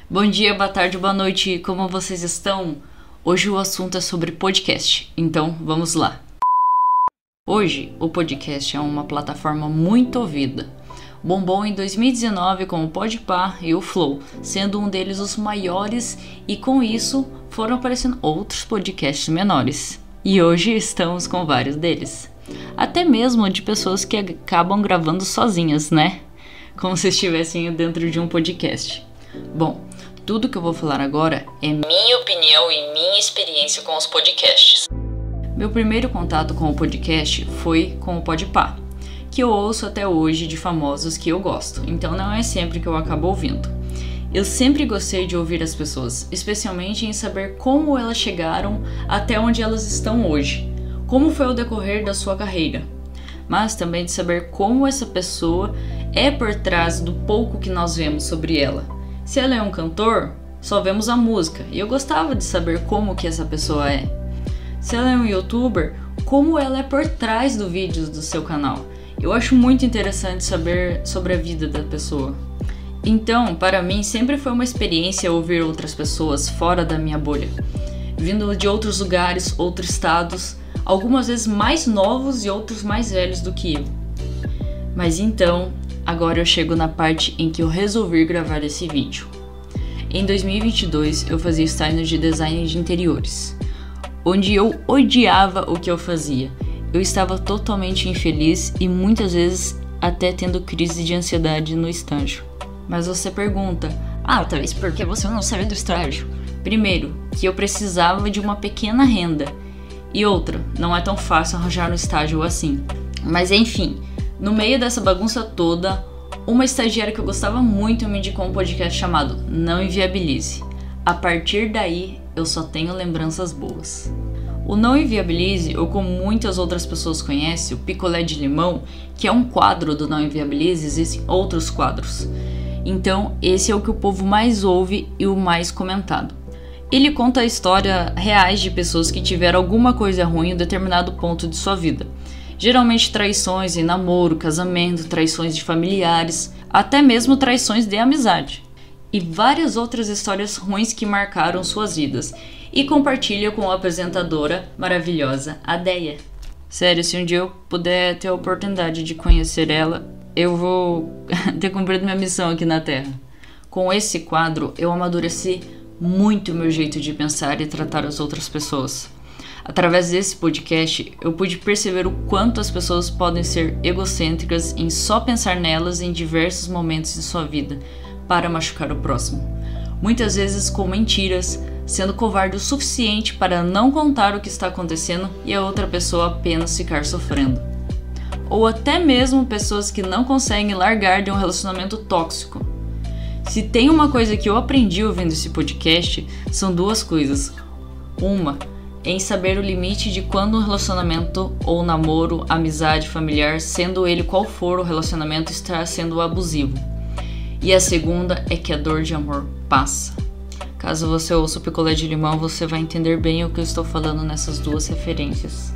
Bom dia, boa tarde, boa noite, como vocês estão? Hoje o assunto é sobre podcast, então vamos lá. Hoje o podcast é uma plataforma muito ouvida. Bombou em 2019 com o Podpah e o Flow, sendo um deles os maiores, e com isso foram aparecendo outros podcasts menores. E hoje estamos com vários deles. Até mesmo de pessoas que acabam gravando sozinhas, né? Como se estivessem dentro de um podcast. Bom, tudo que eu vou falar agora é minha opinião e minha experiência com os podcasts. Meu primeiro contato com o podcast foi com o Podpah, que eu ouço até hoje de famosos que eu gosto, então não é sempre que eu acabo ouvindo. Eu sempre gostei de ouvir as pessoas, especialmente em saber como elas chegaram até onde elas estão hoje, como foi o decorrer da sua carreira, mas também de saber como essa pessoa é por trás do pouco que nós vemos sobre ela. Se ela é um cantor, só vemos a música, e eu gostava de saber como que essa pessoa é. Se ela é um youtuber, como ela é por trás do vídeo do seu canal. Eu acho muito interessante saber sobre a vida da pessoa. Então, para mim, sempre foi uma experiência ouvir outras pessoas fora da minha bolha, vindo de outros lugares, outros estados, algumas vezes mais novos e outros mais velhos do que eu. Mas então, agora eu chego na parte em que eu resolvi gravar esse vídeo. Em 2022, eu fazia estágio de design de interiores, onde eu odiava o que eu fazia. Eu estava totalmente infeliz e muitas vezes até tendo crise de ansiedade no estágio. Mas você pergunta, talvez porque você não saiu do estágio? Primeiro, que eu precisava de uma pequena renda. E outra, não é tão fácil arranjar um estágio assim. Mas enfim, no meio dessa bagunça toda, uma estagiária que eu gostava muito me indicou um podcast chamado Não Inviabilize. A partir daí, eu só tenho lembranças boas. O Não Inviabilize, ou como muitas outras pessoas conhecem, o Picolé de Limão, que é um quadro do Não Inviabilize, existem outros quadros. Então, esse é o que o povo mais ouve e o mais comentado. Ele conta a história reais de pessoas que tiveram alguma coisa ruim em um determinado ponto de sua vida. Geralmente traições em namoro, casamento, traições de familiares, até mesmo traições de amizade. E várias outras histórias ruins que marcaram suas vidas. E compartilha com a apresentadora maravilhosa, Adeia. Sério, se um dia eu puder ter a oportunidade de conhecer ela, eu vou ter cumprido minha missão aqui na Terra. Com esse quadro, eu amadureci muito o meu jeito de pensar e tratar as outras pessoas. Através desse podcast, eu pude perceber o quanto as pessoas podem ser egocêntricas em só pensar nelas em diversos momentos de sua vida para machucar o próximo. Muitas vezes com mentiras, sendo covarde o suficiente para não contar o que está acontecendo e a outra pessoa apenas ficar sofrendo. Ou até mesmo pessoas que não conseguem largar de um relacionamento tóxico. Se tem uma coisa que eu aprendi ouvindo esse podcast, são duas coisas. Uma, em saber o limite de quando um relacionamento ou namoro, amizade, familiar, sendo ele qual for o relacionamento, está sendo abusivo. E a segunda é que a dor de amor passa. Caso você ouça o Picolé de Limão, você vai entender bem o que eu estou falando nessas duas referências.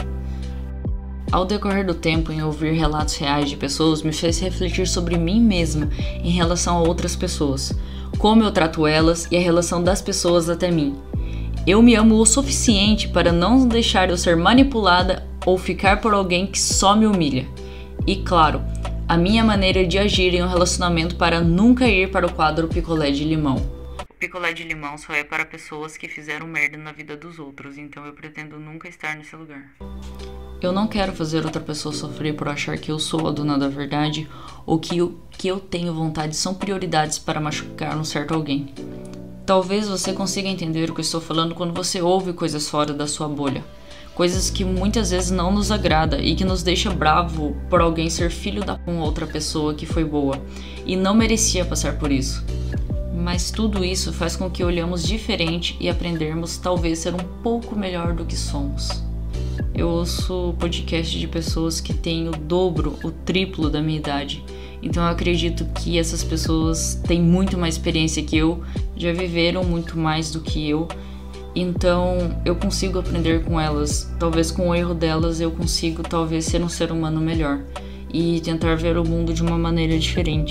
Ao decorrer do tempo, em ouvir relatos reais de pessoas, me fez refletir sobre mim mesma em relação a outras pessoas, como eu trato elas e a relação das pessoas até mim. Eu me amo o suficiente para não deixar eu ser manipulada ou ficar por alguém que só me humilha. E claro, a minha maneira de agir em um relacionamento para nunca ir para o quadro Picolé de Limão. O Picolé de Limão só é para pessoas que fizeram merda na vida dos outros, então eu pretendo nunca estar nesse lugar. Eu não quero fazer outra pessoa sofrer por achar que eu sou a dona da verdade ou que o que eu tenho vontade são prioridades para machucar um certo alguém. Talvez você consiga entender o que eu estou falando quando você ouve coisas fora da sua bolha. Coisas que muitas vezes não nos agrada e que nos deixa bravo por alguém ser filho da com outra pessoa que foi boa e não merecia passar por isso. Mas tudo isso faz com que olhamos diferente e aprendermos talvez ser um pouco melhor do que somos. Eu ouço podcast de pessoas que têm o dobro, o triplo da minha idade. Então eu acredito que essas pessoas têm muito mais experiência que eu, já viveram muito mais do que eu. Então eu consigo aprender com elas. Talvez com o erro delas eu consigo talvez ser um ser humano melhor e tentar ver o mundo de uma maneira diferente.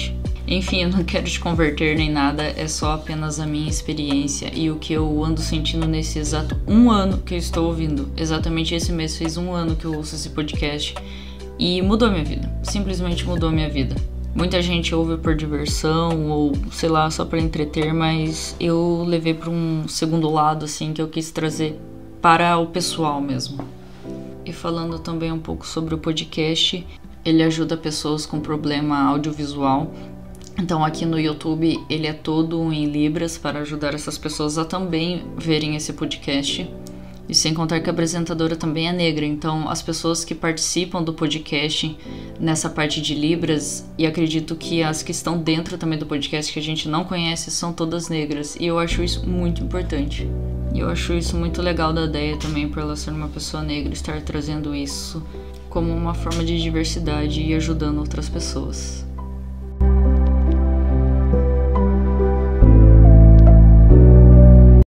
Enfim, eu não quero te converter nem nada, é só apenas a minha experiência e o que eu ando sentindo nesse exato 1 ano que eu estou ouvindo. Exatamente esse mês fez 1 ano que eu ouço esse podcast e mudou a minha vida, simplesmente mudou a minha vida. Muita gente ouve por diversão ou, sei lá, só para entreter, mas eu levei para um segundo lado, assim, que eu quis trazer para o pessoal mesmo. E falando também um pouco sobre o podcast, ele ajuda pessoas com problema audiovisual. Então aqui no YouTube ele é todo em Libras para ajudar essas pessoas a também verem esse podcast. E sem contar que a apresentadora também é negra, então as pessoas que participam do podcast nessa parte de Libras, e acredito que as que estão dentro também do podcast que a gente não conhece, são todas negras. E eu acho isso muito importante. E eu acho isso muito legal da ideia também, por ela ser uma pessoa negra, estar trazendo isso como uma forma de diversidade e ajudando outras pessoas.